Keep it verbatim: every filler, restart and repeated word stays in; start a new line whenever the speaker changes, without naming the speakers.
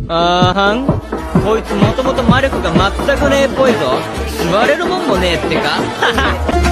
あーはん、こいつもともと魔力が全くねえっぽいぞ。座れるもんもねえってか。はは